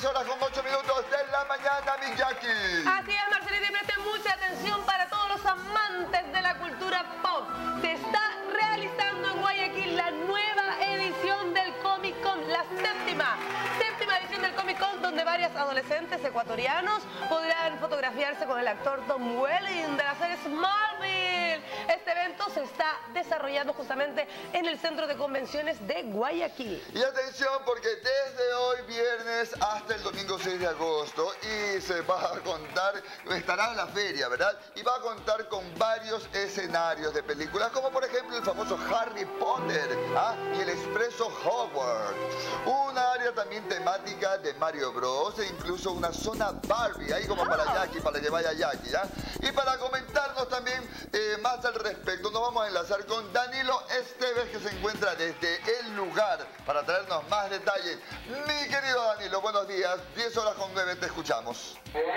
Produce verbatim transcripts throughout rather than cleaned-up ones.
diez horas con ocho minutos de la mañana, mi Jackie. Así es, Marcelita, y presten mucha atención para todos los amantes de la cultura pop. Se está realizando en Guayaquil la nueva edición del Comic Con, la séptima, séptima edición del Comic Con, donde varias adolescentes ecuatorianos podrán fotografiarse con el actor Tom Welling de la serie Smallville. Este evento se está desarrollando justamente en el Centro de Convenciones de Guayaquil. Y atención, porque desde hoy viernes hasta el domingo seis de agosto y se va a contar, estará en la feria, ¿verdad? Y va a contar con varios escenarios de películas, como por ejemplo el famoso Harry Potter, ¿ah? Y el Expreso Hogwarts. Una área también temática de Mario Bros. E incluso una zona Barbie, ahí como para Jackie, para que vaya Jackie, ¿ya? Y para comentarnos también eh, más al respecto, nos vamos a enlazar con Danilo Esteves, que se encuentra desde el lugar para traernos más detalles. Mi querido Danilo, buenos días. diez horas con nueve, te escuchamos.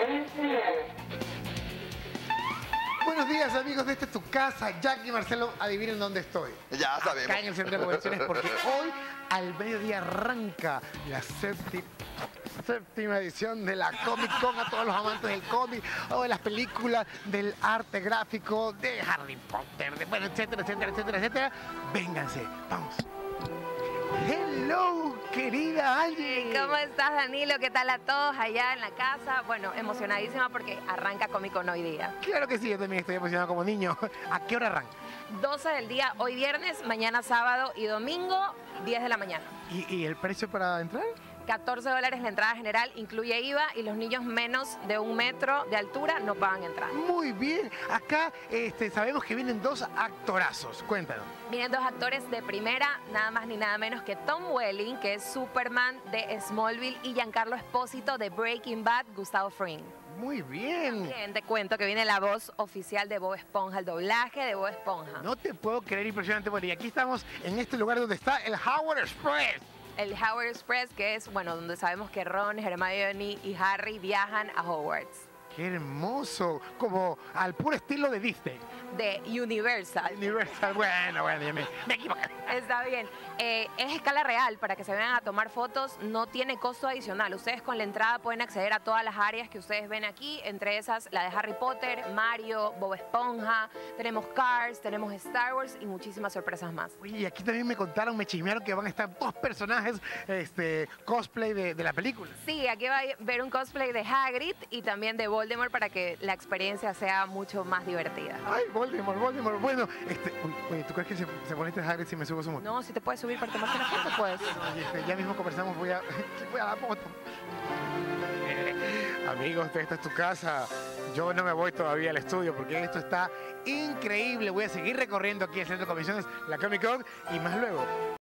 Buenos días, amigos de Esta es tu casa. Jackie y Marcelo, adivinen dónde estoy. Ya sabemos. Acá en el Centro de Convenciones, porque hoy al mediodía arranca la séptima, séptima edición de la Comic Con. A todos los amantes del cómic o de las películas, del arte gráfico, de Harry Potter, de, bueno, etcétera, etcétera, etcétera, etcétera. Vénganse, vamos. Hello, querida Angie. ¿Cómo estás, Danilo? ¿Qué tal a todos allá en la casa? Bueno, emocionadísima porque arranca Comic Con hoy día. Claro que sí, yo también estoy emocionado como niño. ¿A qué hora arranca? doce del día, hoy viernes, mañana sábado y domingo, diez de la mañana. ¿Y, y el precio para entrar? catorce dólares la entrada general, incluye I V A, y los niños menos de un metro de altura no pagan entrada. Muy bien. Acá este, sabemos que vienen dos actorazos. Cuéntanos. Vienen dos actores de primera, nada más ni nada menos que Tom Welling, que es Superman de Smallville, y Giancarlo Espósito de Breaking Bad, Gustavo Fring. Muy bien. Bien, te cuento que viene la voz oficial de Bob Esponja, el doblaje de Bob Esponja. No te puedo creer, impresionante. Bueno, y aquí estamos en este lugar donde está el Howard Express. El Howard Express, que es, bueno, donde sabemos que Ron, Hermione y Harry viajan a Hogwarts. ¡Qué hermoso! Como al puro estilo de Disney. De Universal. Universal, bueno, bueno, ya me, me equivoqué. Está bien. Eh, es escala real para que se vayan a tomar fotos, no tiene costo adicional. Ustedes con la entrada pueden acceder a todas las áreas que ustedes ven aquí, entre esas la de Harry Potter, Mario, Bob Esponja, tenemos Cars, tenemos Star Wars y muchísimas sorpresas más. Oye, y aquí también me contaron, me chismearon que van a estar dos personajes este, cosplay de, de la película. Sí, aquí va a ver un cosplay de Hagrid y también de Voldemort para que la experiencia sea mucho más divertida. Ay, Voldemort, Voldemort. Bueno, este, oye, ¿tú crees que se, se pone este Hagrid si me subo su moto? No, si te puedes subir para tomarte una foto, pues. Oye, este, ya mismo conversamos, voy a, voy a la moto. Eh, amigos de Esta es tu casa, yo no me voy todavía al estudio porque esto está increíble. Voy a seguir recorriendo aquí el Centro de Convenciones, la Comic Con, y más luego